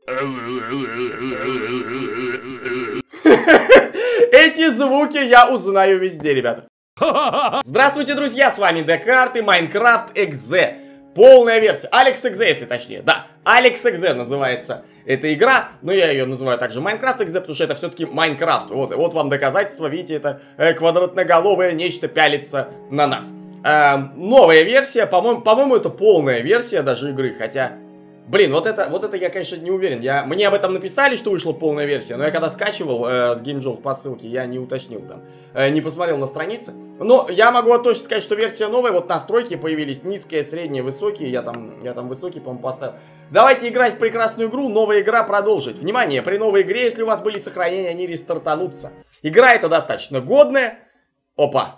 Эти звуки я узнаю везде, ребята. Здравствуйте, друзья, с вами Декарт и Minecraft Exe. Полная версия, Alex Exe, если точнее. Да, Alex Exe называется эта игра, но я ее называю также Minecraft Exe, потому что это все-таки Майнкрафт. Вот вам доказательство, видите, это квадратноголовое нечто пялится на нас. Новая версия, по-моему, это полная версия даже игры, хотя... Блин, вот это я, конечно, не уверен. Мне об этом написали, что вышла полная версия, но я когда скачивал с GameJolt по ссылке, я не уточнил там, не посмотрел на странице. Но я могу точно сказать, что версия новая, вот настройки появились, низкие, средние, высокие, я там высокие, по-моему, поставил. Давайте играть в прекрасную игру, новая игра продолжить. Внимание, при новой игре, если у вас были сохранения, они рестартанутся. Игра эта достаточно годная. Опа.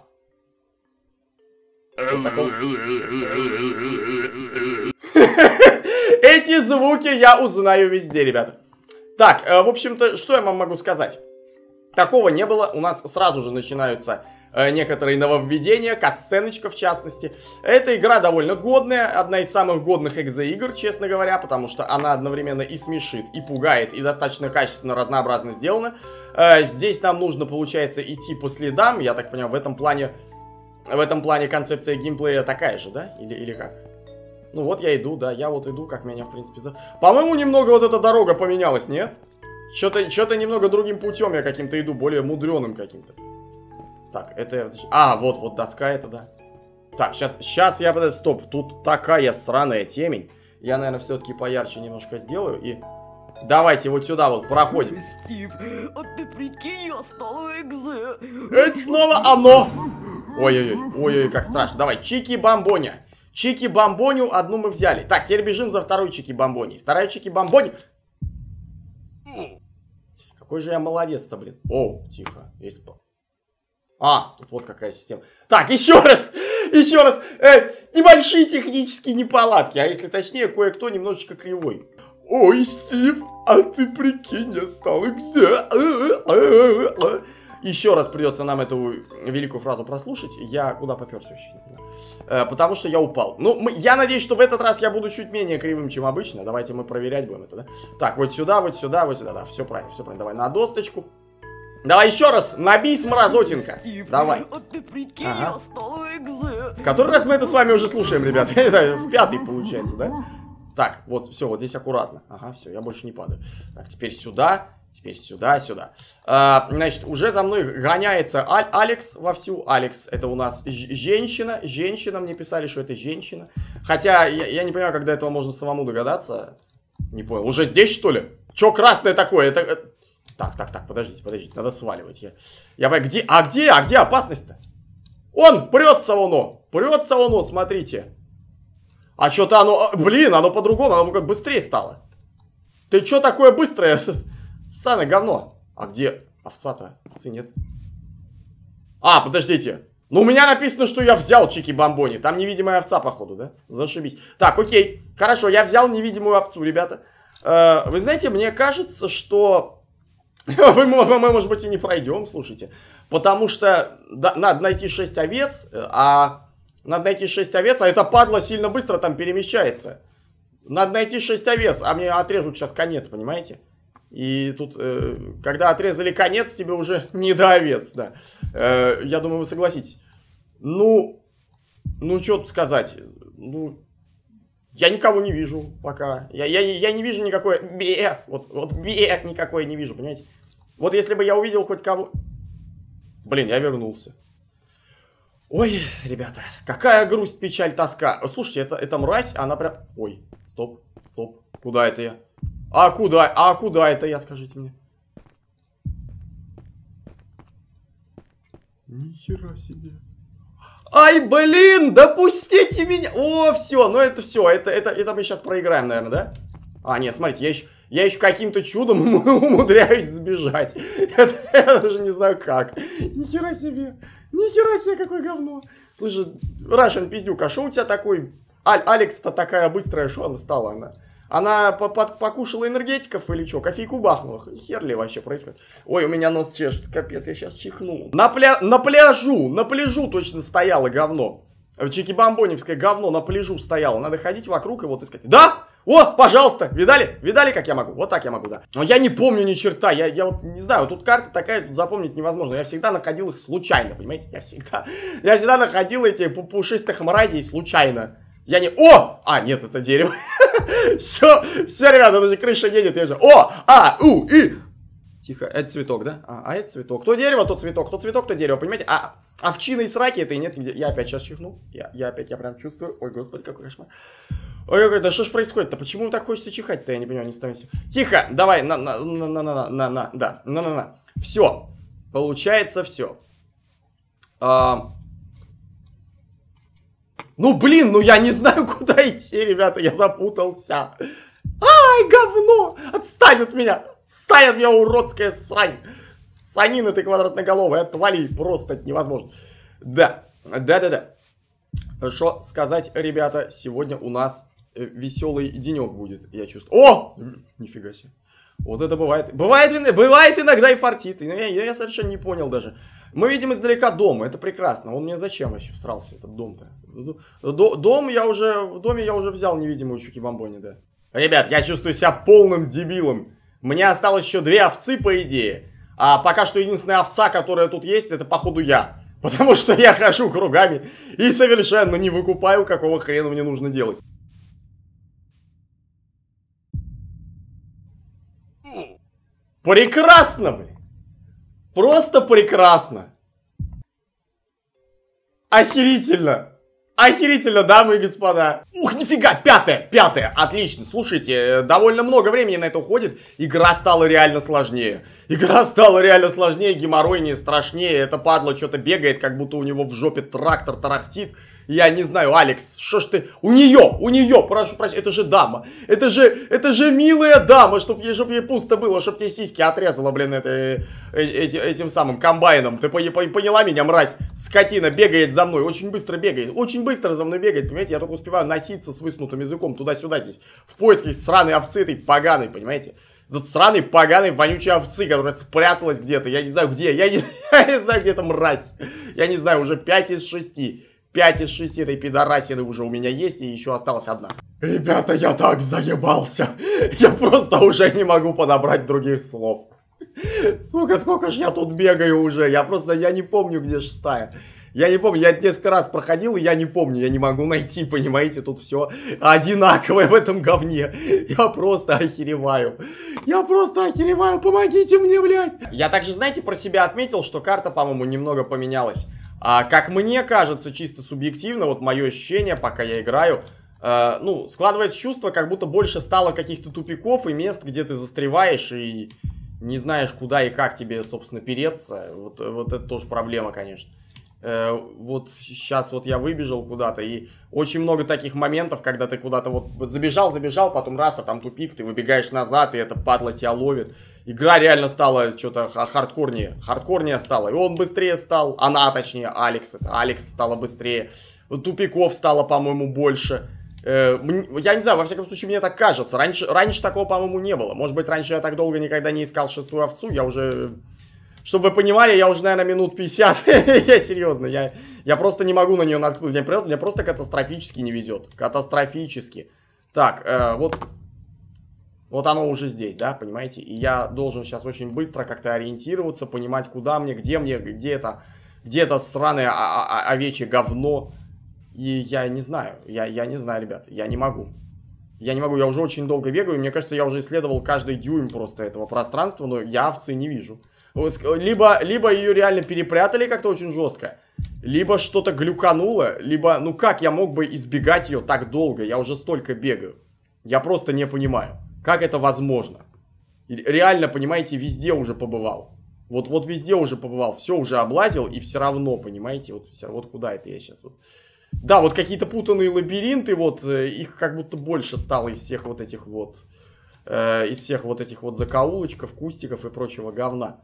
Эти звуки я узнаю везде, ребята. Так, в общем-то, что я вам могу сказать? Такого не было. У нас сразу же начинаются некоторые нововведения, кат-сценочка в частности. Эта игра довольно годная, одна из самых годных экзе-игр, честно говоря, потому что она одновременно и смешит, и пугает, и достаточно качественно, разнообразно сделана. Здесь нам нужно, получается, идти по следам. Я так понимаю, в этом плане концепция геймплея такая же, да? Или как? Ну вот я иду, да, я вот иду, как меня, в принципе, По-моему, немного вот эта дорога поменялась, нет? Что-то немного другим путем я каким-то иду, более мудреным каким-то. Так, это... А, вот доска это, да. Так, сейчас я... Стоп, тут такая сраная темень. Я, наверное, все-таки поярче немножко сделаю и... Давайте вот сюда вот проходим. Стив, а ты прикинь, я стал экзе. Это снова оно! Ой-ой-ой, как страшно. Давай, Чики-бамбоня. Чики-бамбоню одну мы взяли. Так, теперь бежим за второй Чики-бамбоней. Вторая Чики-бамбоня. Какой же я молодец-то, блин. О, тихо. Есть... А, тут вот какая система. Так, еще раз. Небольшие технические неполадки. А если точнее, кое-кто немножечко кривой. Ой, Стив, а ты прикинь, я стал экзе. Еще раз придется нам эту великую фразу прослушать. Я куда поперся вообще не понимаю. Потому что я упал. Ну, я надеюсь, что в этот раз я буду чуть менее кривым, чем обычно. Давайте мы проверять будем это, да? Так, вот сюда, вот сюда, вот сюда. Да, все правильно, все правильно. Давай на досточку. Давай еще раз, набись, мразотинка. Стив, давай. А ты прикинь, я стал экзе. В который раз мы это с вами уже слушаем, ребят? Я не знаю, в пятый получается, да? Так, вот, все, вот здесь аккуратно. Ага, все, я больше не падаю. Так, теперь сюда. Теперь сюда. Значит, уже за мной гоняется Алекс вовсю. Алекс, это у нас женщина. Женщина, мне писали, что это женщина. Хотя, я не понимаю, когда этого можно самому догадаться. Не понял. Уже здесь, что ли? Че красное такое? Это... Так, подождите. Надо сваливать. Я понимаю, где опасность-то? Он, прется оно, смотрите. А что-то оно... Блин, оно по-другому, оно как быстрее стало. Ты что такое быстрое? Ссаное говно. А где овца-то? Овцы нет. А, подождите. Ну, у меня написано, что я взял Чики-бамбони. Там невидимая овца, походу, да? Зашибись. Так, окей. Хорошо, я взял невидимую овцу, ребята. Вы знаете, мне кажется, что... мы, может быть, и не пройдем, слушайте. Потому что надо найти 6 овец, а эта падла сильно быстро там перемещается. Надо найти 6 овец, а мне отрежут сейчас конец, понимаете? И тут, когда отрезали конец, тебе уже не до овец, да. Я думаю, вы согласитесь. Ну, что тут сказать? Ну, я никого не вижу пока. Я не вижу никакой... Вот никакой не вижу, понимаете? Вот если бы я увидел хоть кого... Блин, я вернулся. Ой, ребята, какая грусть, печаль, тоска. Слушайте, эта мразь, она прям... Ой, стоп. Куда это я? А куда это я, скажите мне? Нихера себе. Ай, блин, допустите меня. О, все, ну это все. Это мы сейчас проиграем, наверное, да? А, нет, смотрите, я еще каким-то чудом умудряюсь сбежать. Я даже не знаю как. Нихера себе, какое говно. Слушай, Russian пиздюк, а что у тебя такой... Алекс-то такая быстрая, что она стала? Она покушала энергетиков или что? Кофейку бахнула? Хер ли вообще происходит? Ой, у меня нос чешет, капец, я сейчас чихну. На пляжу точно стояло говно. Чики-бамбоневское говно на пляжу стояло. Надо ходить вокруг и вот искать. Да? О, пожалуйста, видали? Видали, как я могу? Вот так я могу, да. Но я не помню ни черта, я вот не знаю, тут карта такая, запомнить невозможно. Я всегда находил их случайно, понимаете? Я всегда находил эти пушистых мразей случайно. Я не... О! А, нет, это дерево. Все, ребята, даже крыша едет, я же... О! А! У! И! Тихо, это цветок, да? А это цветок. Кто дерево, тот цветок. Кто цветок, то дерево, понимаете? А овчины и сраки это и нет нигде. Я опять сейчас чихнул. Я прям чувствую. Ой, господи, какой кошмар. Ой, да что ж происходит-то? Почему так хочется чихать-то? Я не понимаю, не становится. Тихо, давай, на. Все. Получается, все. Ну, блин, ну я не знаю, куда идти, ребята, я запутался. Ай, говно! Отстань от меня! Отстань от меня, уродская срань! Санина ты квадратноголовая, отвали, просто невозможно. Да. Что сказать, ребята, сегодня у нас веселый денек будет, я чувствую. О! Нифига себе. Вот это бывает. Бывает иногда и фартит. Я совершенно не понял даже. Мы видим издалека дом, это прекрасно. Он мне зачем вообще всрался, этот дом-то? В доме я уже взял невидимую чуки-бомбони, да. Ребят, я чувствую себя полным дебилом. Мне осталось еще 2 овцы, по идее. А пока что единственная овца, которая тут есть, это походу я. Потому что я хожу кругами и совершенно не выкупаю, какого хрена мне нужно делать. Прекрасно, блин. Просто прекрасно. Охерительно. Охерительно, дамы и господа. Ух, нифига, 5-е. Отлично, слушайте, довольно много времени на это уходит. Игра стала реально сложнее. Геморройнее, страшнее. Это падла что-то бегает, как будто у него в жопе трактор тарахтит. Я не знаю, Алекс, что ж ты... У нее, прошу прощения, это же дама. Это же милая дама, чтоб ей пусто было, чтоб тебе сиськи отрезала, блин, этим самым комбайном. Ты поняла меня, мразь? Скотина бегает за мной, очень быстро за мной бегает, понимаете? Я только успеваю носиться с высунутым языком туда-сюда здесь, в поиске сраной овцы этой поганой, понимаете? Тут сраной, поганой, вонючей овцы, которая спряталась где-то, я не знаю где, я не знаю, где эта мразь. Я не знаю, уже 5 из 6. 5 из 6 этой пидорасины уже у меня есть, и еще осталась одна. Ребята, я так заебался. Я просто уже не могу подобрать других слов. Сука, сколько ж я тут бегаю уже. Я не помню, где 6-я. Я не помню, я несколько раз проходил, и я не помню, я не могу найти, понимаете, тут все одинаковое в этом говне. Я просто охереваю. Помогите мне, блядь. Я также, знаете, про себя отметил, что карта, по-моему, немного поменялась. Как мне кажется, чисто субъективно, вот мое ощущение, пока я играю, ну, складывается чувство, как будто больше стало каких-то тупиков и мест, где ты застреваешь и не знаешь, куда и как тебе, собственно, переться. Вот это тоже проблема, конечно. Вот сейчас вот я выбежал куда-то, и очень много таких моментов, когда ты куда-то вот забежал, потом раз, а там тупик, ты выбегаешь назад, и эта падла тебя ловит. Игра реально стала что-то хардкорнее стала, и он быстрее стал, Алекс стала быстрее, тупиков стало, по-моему, больше. Я не знаю, во всяком случае, мне так кажется, раньше такого, по-моему, не было. Может быть, раньше я так долго никогда не искал 6-ю овцу, я уже... Чтобы вы понимали, я уже, наверное, минут 50. Я серьезно, я просто не могу на нее наткнуть. Мне просто катастрофически не везет. Катастрофически. Так, вот оно уже здесь, да, понимаете? И я должен сейчас очень быстро как-то ориентироваться, понимать, куда мне, где это сраное овечье говно. И я не знаю, я не знаю, ребят, я не могу. Я уже очень долго бегаю, мне кажется, я уже исследовал каждый дюйм просто этого пространства, но я овцы не вижу. Либо ее реально перепрятали как-то очень жестко, либо что-то глюкануло, либо, ну как я мог бы избегать ее так долго, я уже столько бегаю. Я просто не понимаю, как это возможно. Реально, понимаете, везде уже побывал. Вот везде уже побывал, все уже облазил, и все равно, понимаете, вот куда это я сейчас вот. Да, вот какие-то путанные лабиринты, вот, их как будто больше стало из всех вот этих вот закоулочков, кустиков и прочего говна.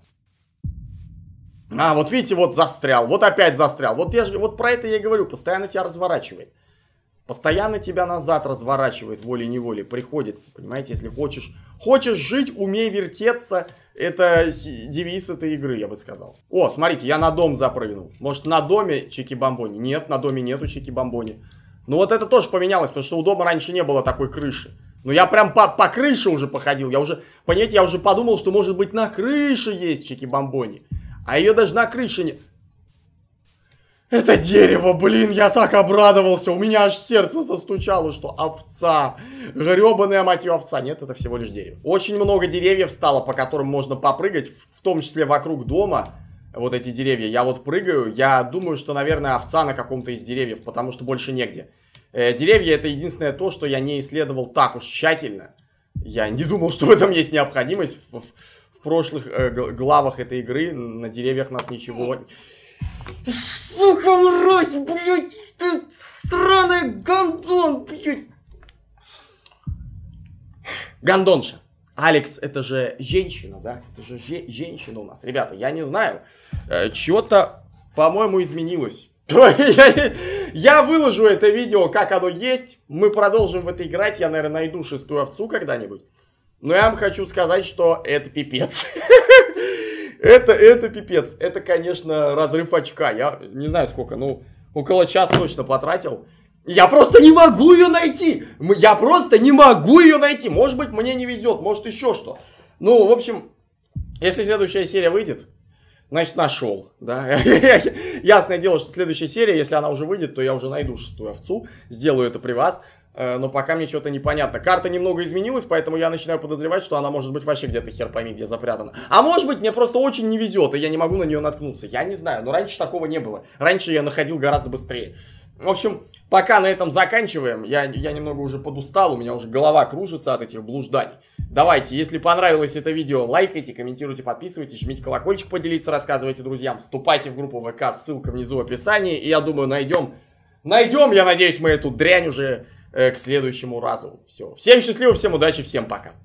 Вот видите, вот застрял, вот опять застрял. Вот про это я и говорю, постоянно тебя разворачивает. Постоянно тебя назад разворачивает волей-неволей, приходится, понимаете, если хочешь жить, умей вертеться, это девиз этой игры, я бы сказал. О, смотрите, я на дом запрыгнул. Может, на доме чики-бомбони? Нет, на доме нету чики-бомбони. Ну вот это тоже поменялось, потому что у дома раньше не было такой крыши. Ну, я прям по крыше уже походил. Я уже, понимаете, я уже подумал, что, может быть, на крыше есть чики-бомбони. А ее даже на крыше не... Это дерево, блин, я так обрадовался. У меня аж сердце застучало, что овца. Гребаная, мать ее, овца. Нет, это всего лишь дерево. Очень много деревьев стало, по которым можно попрыгать. В том числе вокруг дома. Вот эти деревья. Я вот прыгаю. Я думаю, что, наверное, овца на каком-то из деревьев. Потому что больше негде. Деревья — это единственное то, что я не исследовал так уж тщательно. Я не думал, что в этом есть необходимость. В прошлых главах этой игры на деревьях нас ничего... Сука, мразь, блядь, ты сраный гондон, блядь. Гондонша. Алекс, это же женщина, да? Это же женщина у нас. Ребята, я не знаю. Чего-то, по-моему, изменилось. Я выложу это видео, как оно есть. Мы продолжим в это играть. Я, наверное, найду 6-ю овцу когда-нибудь. Но я вам хочу сказать, что это пипец. Это пипец. Это, конечно, разрыв очка. Я не знаю сколько, ну, около часа точно потратил. Я просто не могу ее найти. Я просто не могу ее найти. Может быть, мне не везет, может еще что. Ну, в общем, если следующая серия выйдет, значит, нашел, да. Ясное дело, что следующая серия, если она уже выйдет, то я уже найду 6-ю овцу, сделаю это при вас. Но пока мне что-то непонятно. Карта немного изменилась, поэтому я начинаю подозревать, что она может быть вообще где-то хер пойми, где запрятана. А может быть, мне просто очень не везет, и я не могу на нее наткнуться. Я не знаю, но раньше такого не было. Раньше я находил гораздо быстрее. В общем, пока на этом заканчиваем. Я немного уже подустал, у меня уже голова кружится от этих блужданий. Давайте, если понравилось это видео, лайкайте, комментируйте, подписывайтесь, жмите колокольчик, поделиться, рассказывайте друзьям. Вступайте в группу ВК, ссылка внизу в описании. И я думаю, найдем, я надеюсь, мы эту дрянь уже... к следующему разу. Все. Всем счастливо, всем удачи, всем пока.